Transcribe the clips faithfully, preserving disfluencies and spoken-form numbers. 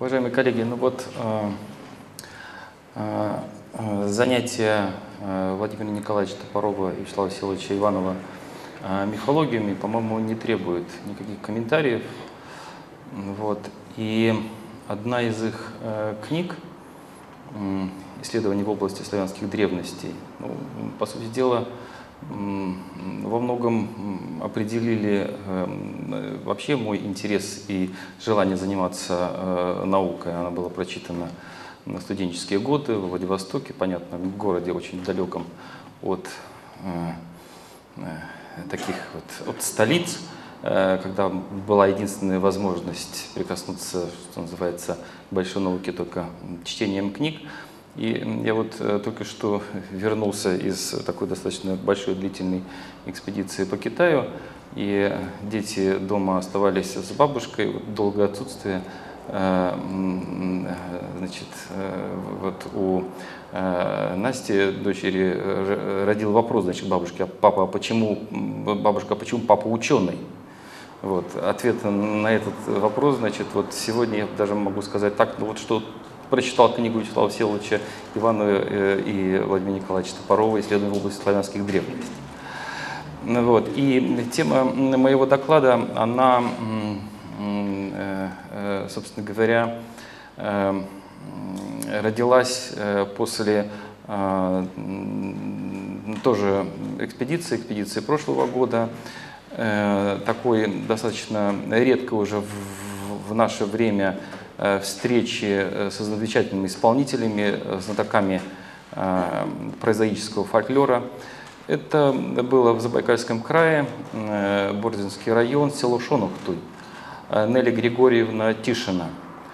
Уважаемые коллеги, ну вот э, э, э, занятия э, Владимира Николаевича Топорова и Вячеслава Всеволодовича Иванова э, мифологиями, по-моему, не требует никаких комментариев. Вот. И одна из их э, книг э, «Исследования в области славянских древностей», ну, по сути дела, во многом определили э, вообще мой интерес и желание заниматься э, наукой. Она была прочитана на студенческие годы в Владивостоке, понятно, в городе очень далеком от э, э, таких вот от столиц, э, когда была единственная возможность прикоснуться, что называется, к большой науке только чтением книг. И я вот э, только что вернулся из такой достаточно большой длительной экспедиции по Китаю, и дети дома оставались с бабушкой, вот, долгое отсутствие. Э, значит, э, вот у э, Насти, дочери, родил вопрос, значит, бабушке: папа, а почему, бабушка, а почему папа ученый? Вот, ответ на этот вопрос, значит, вот сегодня я даже могу сказать так, ну вот что прочитал книгу Вячеслава Всеволодовича Иванова и Владимира Николаевича Топорова «Исследования в области славянских древностей». Вот. И тема моего доклада, она, собственно говоря, родилась после тоже экспедиции, экспедиции прошлого года, такой достаточно редко уже в, в наше время встречи с замечательными исполнителями, знатоками прозаического фольклора. Это было в Забайкальском крае, Борзинский район, село Шонухтуй, Нелли Григорьевна Тишина.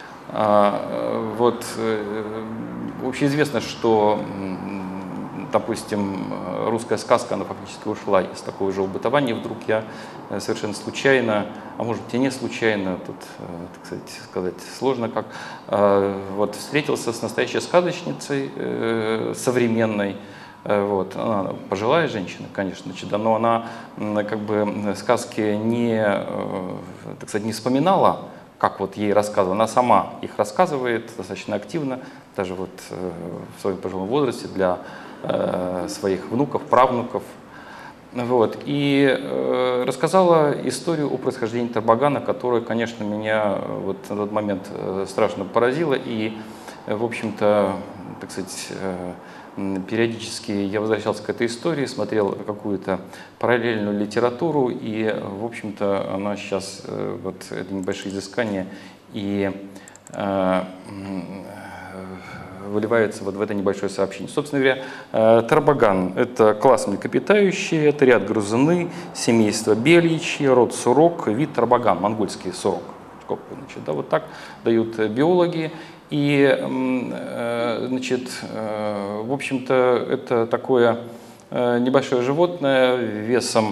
Вот, общеизвестно, что, допустим, русская сказка, она фактически ушла из такого же бытования. Вдруг я совершенно случайно, а может быть и не случайно, тут, так сказать, сказать сложно как, вот, встретился с настоящей сказочницей современной. Вот. Она пожилая женщина, конечно, но она как бы сказки не, так сказать, не вспоминала, как вот ей рассказывала, она сама их рассказывает достаточно активно, даже вот в своем пожилом возрасте для своих внуков, правнуков. Вот. И э, рассказала историю о происхождении Тарбагана, которая, конечно, меня вот на тот момент страшно поразила. И, в общем-то, так сказать, э, периодически я возвращался к этой истории, смотрел какую-то параллельную литературу, и, в общем-то, она сейчас, э, вот это небольшие изыскания, и э, выливается вот в это небольшое сообщение. Собственно говоря, тарбаган – это класс млекопитающие, это ряд грызуны, семейство бельичьи, род сурок, вид тарбаган, монгольский сурок. Значит, да, вот так дают биологи. И, значит, в общем-то, это такое небольшое животное весом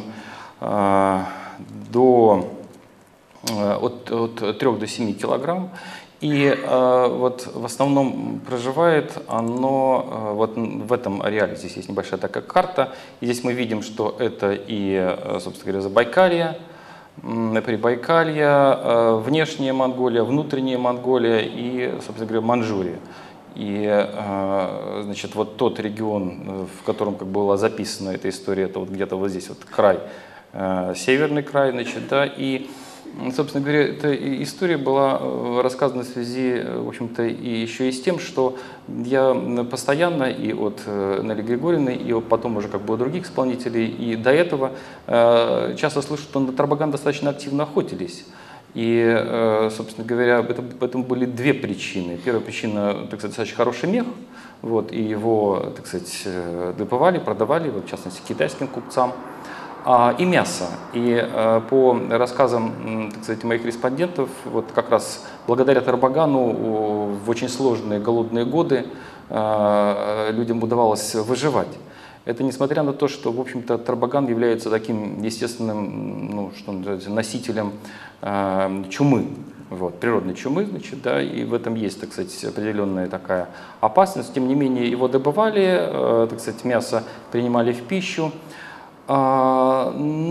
до, от, от трёх до семи килограмм. И э, вот в основном проживает оно э, вот в этом ареале. Здесь есть небольшая такая карта. И здесь мы видим, что это и, собственно говоря, Забайкалье, Прибайкалье, э, внешняя Монголия, внутренняя Монголия и, собственно говоря, Манчжурия. И, э, значит, вот тот регион, в котором как бы была записана эта история, это вот где-то вот здесь вот край, э, северный край, значит, да, и собственно говоря, эта история была рассказана в связи, в общем-то, и еще и с тем, что я постоянно и от Нелли Григорьевны, и потом уже как бы от других исполнителей, и до этого э, часто слышу, что на тарбаган достаточно активно охотились. И, э, собственно говоря, это, этому были две причины. Первая причина, так сказать, достаточно хороший мех, вот, и его, так сказать, добывали, продавали, вот, в частности, китайским купцам. И мясо. И э, по рассказам, так сказать, моих респондентов, вот как раз благодаря тарбагану в очень сложные голодные годы э, людям удавалось выживать. Это несмотря на то, что, в общем-то, тарбаган является таким естественным, ну, что называется, носителем э, чумы, вот, природной чумы, значит, да, и в этом есть, так сказать, определенная такая опасность. Тем не менее, его добывали, э, так сказать, мясо принимали в пищу.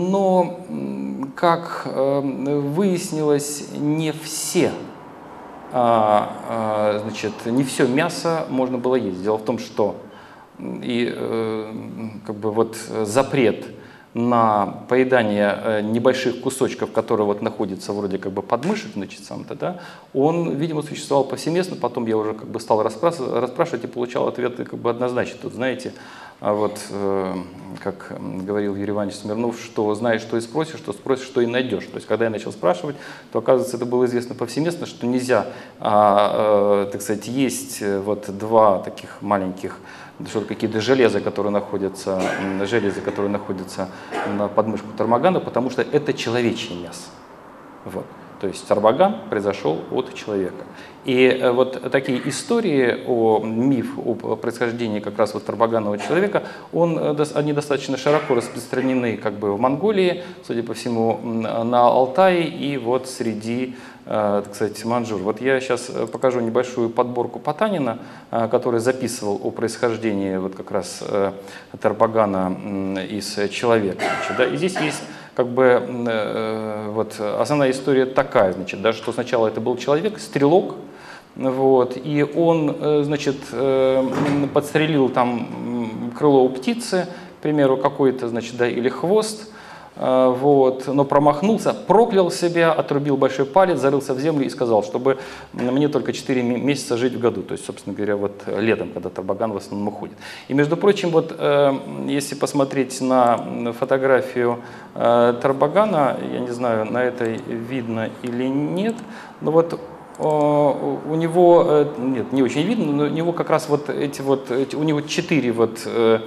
Но, как выяснилось, не все а, а, значит, не все мясо можно было есть. Дело в том, что и, э, как бы вот запрет на поедание небольших кусочков, которые вот находятся вроде как бы подмышек, значит, сам-то, да, он, видимо, существовал повсеместно. Потом я уже как бы стал расспрашивать, расспрашивать и получал ответы как бы однозначно. Тут, знаете, а вот, э, как говорил Юрий Иванович Смирнов, что знаешь, что и спросишь, что спросишь, что и найдешь. То есть, когда я начал спрашивать, то, оказывается, это было известно повсеместно, что нельзя, а, э, так сказать, есть вот два таких маленьких, что какие-то железа, которые находятся, железы, которые находятся на подмышку тарбагана, потому что это человечье мясо. Вот. То есть тарбаган произошел от человека. И вот такие истории о миф о происхождении как раз вот тарбаганного человека, он, они достаточно широко распространены как бы в Монголии, судя по всему, на Алтае и вот среди, так сказать, маньчжур. Вот я сейчас покажу небольшую подборку Потанина, который записывал о происхождении вот как раз тарбагана из человека. Значит, да? И здесь есть как бы э, вот основная история такая, значит, да, что сначала это был человек, стрелок, вот, и он, э, значит, э, подстрелил там крыло у птицы, к примеру, какой-то, значит, да, или хвост, э, вот, но промахнулся, проклял себя, отрубил большой палец, зарылся в землю и сказал, чтобы мне только четыре месяца жить в году, то есть, собственно говоря, вот летом, когда тарбаган в основном уходит. И, между прочим, вот э, если посмотреть на фотографию э, тарбагана, я не знаю, на этой видно или нет, но вот у него, нет, не очень видно, но у него как раз вот эти вот, эти, у него четыре вот э,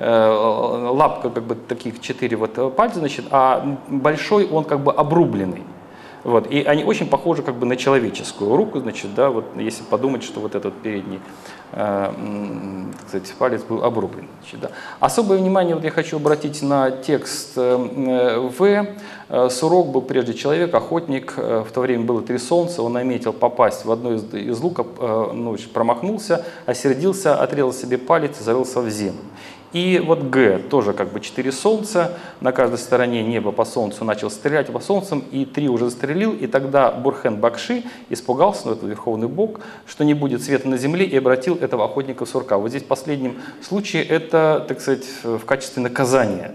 лапка, как бы таких четыре вот пальца, значит, а большой он как бы обрубленный. Вот, и они очень похожи как бы на человеческую руку, значит, да, вот если подумать, что вот этот передний, э, кстати, палец был обрублен. Значит, да. Особое внимание вот я хочу обратить на текст э, В. Сурок был прежде человек, охотник, в то время было три солнца, он наметил попасть в одно из, из луков, э, ну, промахнулся, осердился, отрезал себе палец и зарылся в землю. И вот Г, тоже как бы четыре солнца, на каждой стороне неба по солнцу начал стрелять по солнцам, и три уже застрелил, и тогда Бурхен-Бакши испугался, ну это верховный бог, что не будет света на земле, и обратил этого охотника в сурка. Вот здесь в последнем случае это, так сказать, в качестве наказания.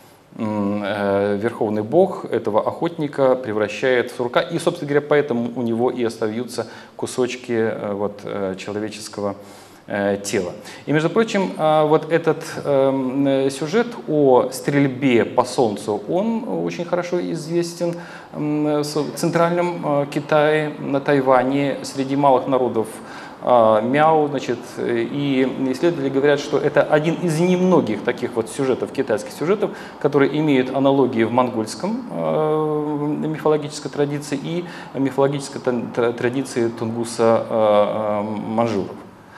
Верховный бог этого охотника превращает в сурка, и, собственно говоря, поэтому у него и остаются кусочки вот, человеческого тела. И, между прочим, вот этот сюжет о стрельбе по солнцу, он очень хорошо известен в Центральном Китае, на Тайване, среди малых народов мяо, значит, и исследователи говорят, что это один из немногих таких вот сюжетов, китайских сюжетов, которые имеют аналогии в монгольском э, мифологической традиции и мифологической традиции тунгуса э, маньчжуров.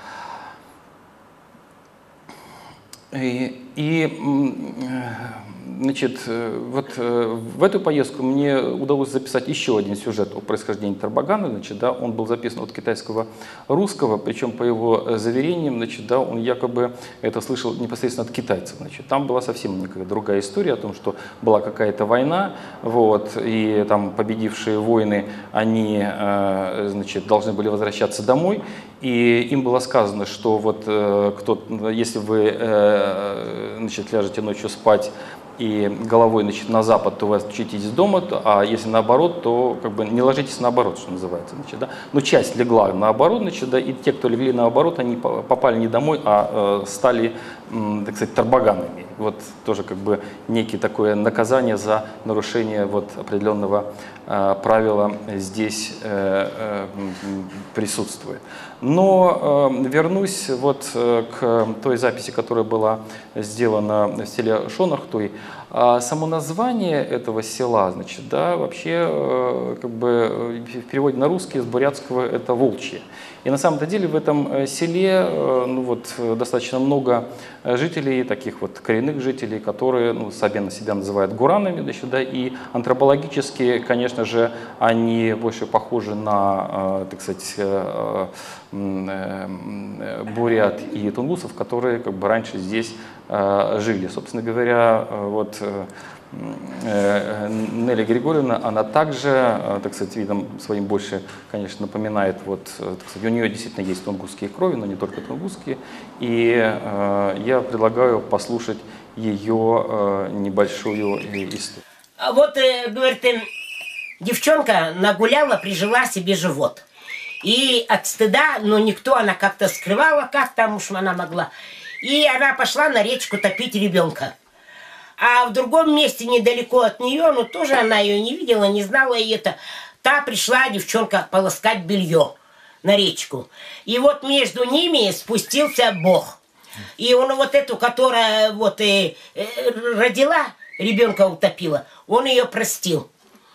И, и значит, вот в эту поездку мне удалось записать еще один сюжет о происхождении тарбагана. Значит, да, он был записан от китайского русского, причем по его заверениям, значит, да, он якобы это слышал непосредственно от китайцев. Значит, там была совсем некая другая история о том, что была какая-то война, вот, и там победившие воины, они, значит, должны были возвращаться домой, и им было сказано, что вот кто, если вы, значит, ляжете ночью спать и головой, значит, на запад, то вы отключитесь дома, а если наоборот, то как бы не ложитесь наоборот, что называется. Значит, да? Но часть легла наоборот, значит, да, и те, кто легли наоборот, они попали не домой, а э, стали, э, так сказать, тарбаганами. Вот тоже как бы некие такое наказание за нарушение вот определенного э, правила здесь э, э, присутствует. Но э, вернусь вот э, к той записи, которая была сделана в селе Шонахтуй. А само название этого села, значит, да, вообще э, как бы в переводе на русский с бурятского это волчье. И на самом-то деле в этом селе э, ну, вот, достаточно много жителей, таких вот коренных жителей, которые ну, сами себя называют гуранами, значит, да, и антропологически, конечно же, они больше похожи на, э, так сказать, э, э, бурят и тунгусов, которые как бы раньше здесь э, жили. Собственно говоря, вот Нелли Григорьевна, она также, так сказать, видом своим больше, конечно, напоминает, вот, так сказать, у нее действительно есть тунгусские крови, но не только тунгусские, и я предлагаю послушать ее небольшую историю. Вот, говорит, девчонка нагуляла, прижила себе живот. И от стыда, но никто, она как-то скрывала, как там уж она могла. И она пошла на речку топить ребенка. А в другом месте, недалеко от нее, ну тоже она ее не видела, не знала, и это. Та пришла девчонка полоскать белье на речку. И вот между ними спустился Бог. И он вот эту, которая вот и, э, родила, ребенка утопила, он ее простил.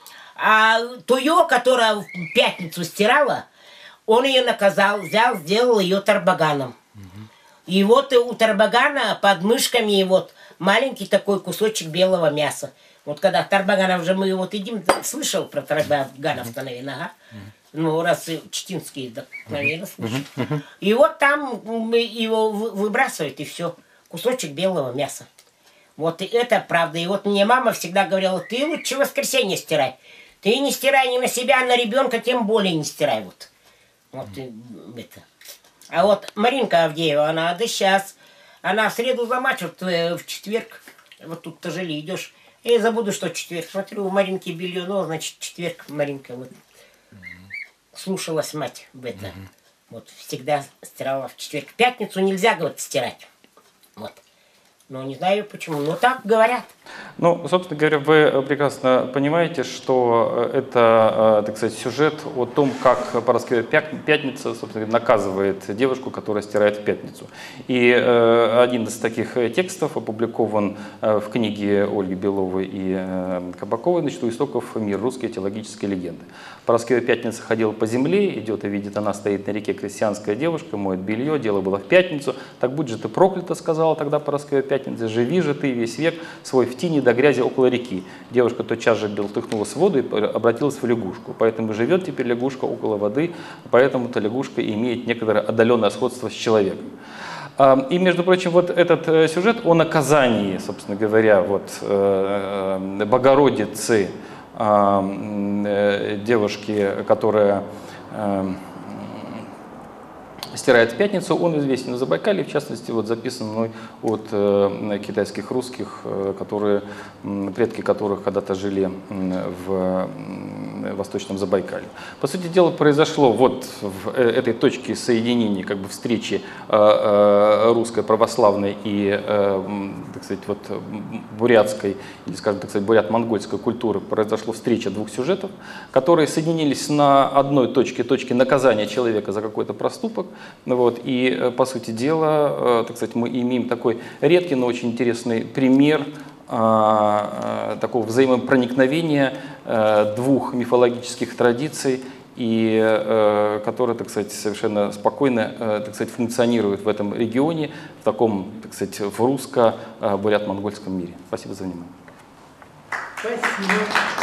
А тую, которая в пятницу стирала, он ее наказал, взял, сделал ее тарбаганом. И вот у тарбагана под мышками вот маленький такой кусочек белого мяса. Вот когда тарбаганов же мы вот едим, слышал про тарбаганов, наверное, ага? Ну, раз читинские, да, наверное, слышал. И вот там его выбрасывают, и все. Кусочек белого мяса. Вот и это правда. И вот мне мама всегда говорила, ты лучше в воскресенье стирай. Ты не стирай ни на себя, а на ребенка тем более не стирай. Вот, вот это. А вот Маринка Авдеева, она, да сейчас, она в среду замачивает, в четверг, вот тут тяжелее идешь. Я забуду, что четверг. Смотрю, у Маринки белье, ну, значит, четверг Маринка вот слушалась мать в это. Вот всегда стирала в четверг. В пятницу нельзя, говорит, стирать. Вот. Но не знаю почему, но так говорят. Ну, собственно говоря, вы прекрасно понимаете, что это, так сказать, сюжет о том, как Параскева Пятница, собственно, наказывает девушку, которая стирает в пятницу. И один из таких текстов опубликован в книге Ольги Беловой и Кабаковой «Значит, у истоков мир. Русские теологические легенды». Параскева Пятница ходила по земле, идет и видит, она стоит на реке, крестьянская девушка, моет белье, дело было в пятницу. Так будь же ты проклята, сказала тогда Параскева Пятница, живи же ты весь век свой в тени до грязи около реки. Девушка тотчас же болтыхнулась в воду и обратилась в лягушку. Поэтому живет теперь лягушка около воды, поэтому-то лягушка имеет некоторое отдаленное сходство с человеком. И, между прочим, вот этот сюжет о наказании, собственно говоря, вот, Богородицы, девушки, которая стирает в пятницу, он известен на Забайкалье, в частности, вот записан мной от э, китайских русских, э, которые, э, предки которых когда-то жили э, в э, Восточном Забайкалье. По сути дела, произошло вот в э, этой точке соединения, как бы встречи э, э, русской православной и, э, так сказать, вот, бурятской, или, скажем так сказать, бурят-монгольской культуры, произошла встреча двух сюжетов, которые соединились на одной точке, точке наказания человека за какой-то проступок. Вот, и, по сути дела, так сказать, мы имеем такой редкий, но очень интересный пример а, такого взаимопроникновения а, двух мифологических традиций, и а, которые, так сказать, совершенно спокойно, а, так сказать, функционируют в этом регионе, в таком, так сказать, в русско-бурят-монгольском мире. Спасибо за внимание. Спасибо.